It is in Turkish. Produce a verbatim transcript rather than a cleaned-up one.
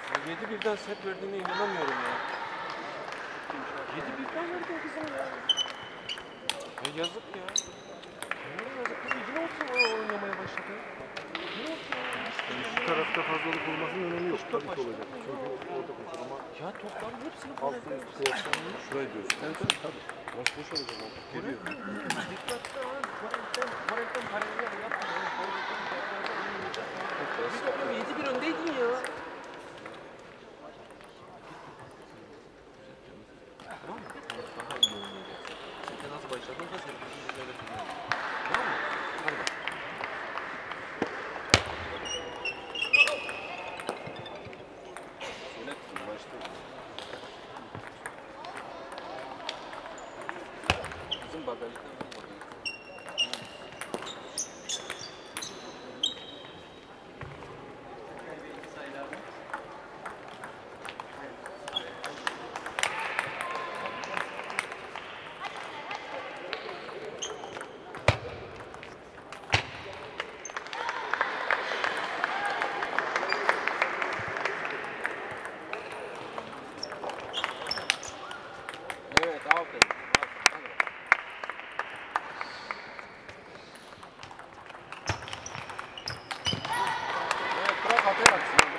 yedi birden set verdiğine inanamıyorum ya. yedi birden verdin kızım ya. Ya yazık ya. Ne yazık kız yine olsun oynamaya başladı. Ne olsun ya? Yani şu tarafta fazlalık olmasının önemi yok. Tabii ki olacak. Çünkü orada koşur ama Ya topların hepsini altı üstü kıyaslanıyor. şurayı diyorsun. Evet evet tabii. Boş boş olacak o. Geliyor. Dikkatli ha. Korenkten, Korenkten paralel yapma. Bir toplam yedi bir öndeydin ya. Tamam mı? Daha iyi oynayacaksın. Sen nasıl başladın da sen öyle tutun. Tamam mı? Hadi bak. Söyle kızım başla. Bizim bagajda var bagajda. Evet, aferin. Hadi. Evet, bırak aferin aksın.